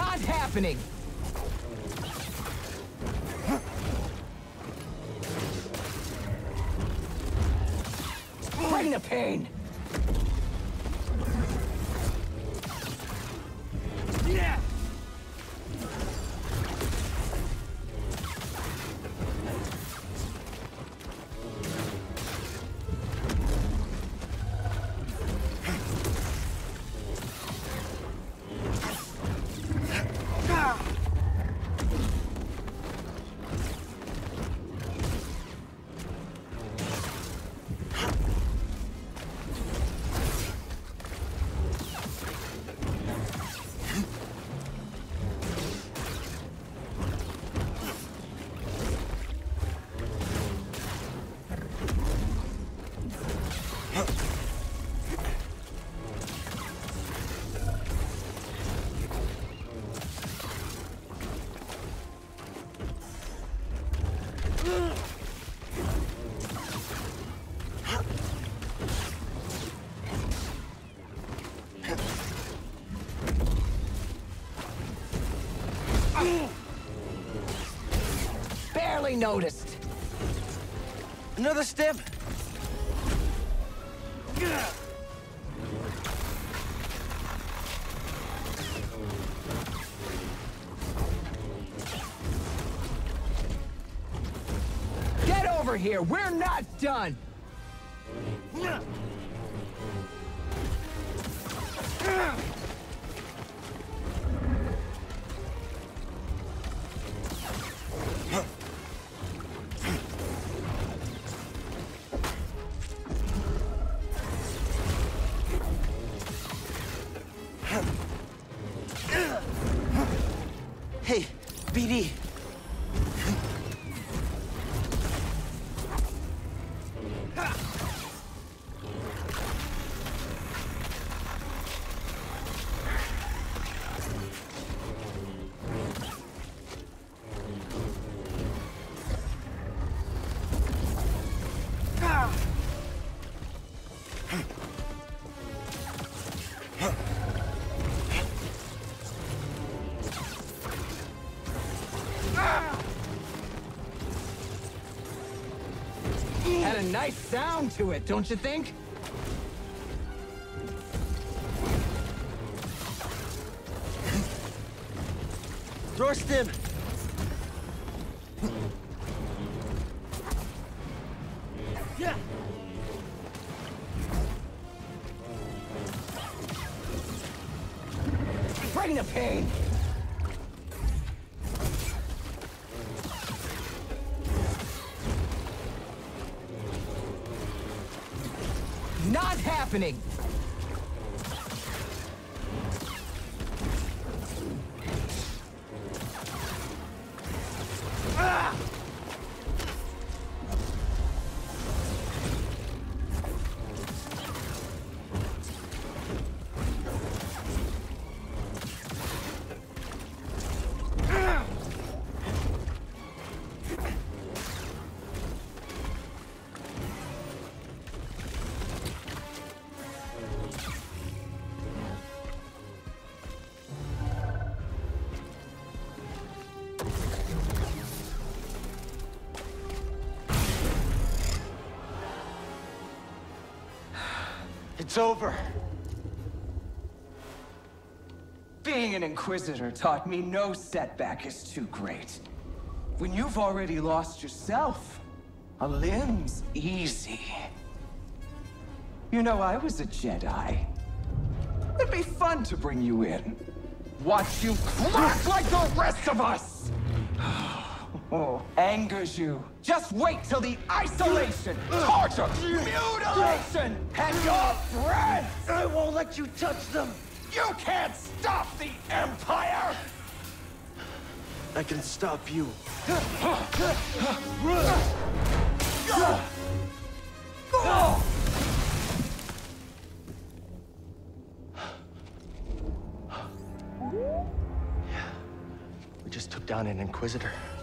Not happening! Bring the pain! Yeah! Barely noticed. Another step. Get over here. We're not done. Hey, BD. Had a nice sound to it, don't you think? Throw a stim. Yeah. Bring the pain. Not happening! Ah! It's over. Being an Inquisitor taught me no setback is too great. When you've already lost yourself, a limb's easy. You know, I was a Jedi. It'd be fun to bring you in. Watch you crack like the rest of us! Oh, angers you. Just wait till the isolation, torture, mutilation, and your friends! I won't let you touch them. You can't stop the Empire! I can stop you. We just took down an Inquisitor.